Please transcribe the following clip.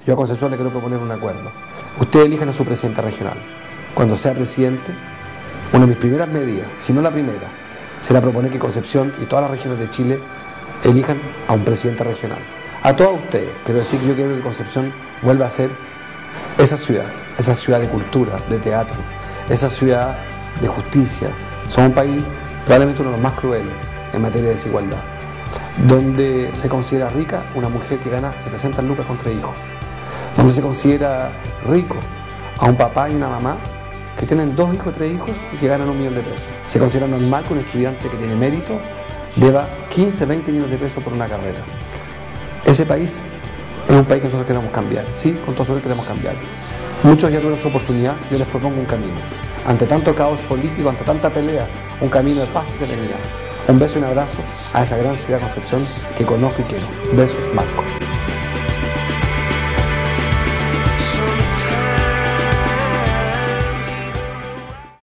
Yo a Concepción le quiero proponer un acuerdo. Ustedes elijan a su presidente regional. Cuando sea presidente, una de mis primeras medidas, si no la primera, será proponer que Concepción y todas las regiones de Chile elijan a un presidente regional. A todos ustedes, quiero decir que yo quiero que Concepción vuelva a ser esa ciudad de cultura, de teatro, esa ciudad de justicia. Somos un país probablemente uno de los más crueles en materia de desigualdad, donde se considera rica una mujer que gana 700 lucas con 3 hijos, donde se considera rico a un papá y una mamá que tienen 2 hijos, 3 hijos y que ganan 1 millón de pesos. Se considera normal que un estudiante que tiene mérito deba 15, 20 millones de pesos por una carrera. Ese país es un país que nosotros queremos cambiar, sí, con todo eso queremos cambiar. Muchos ya tuvieron su oportunidad, yo les propongo un camino. Ante tanto caos político, ante tanta pelea, un camino de paz y serenidad. Un beso y un abrazo a esa gran ciudad de Concepción que conozco y quiero. Besos, Marco.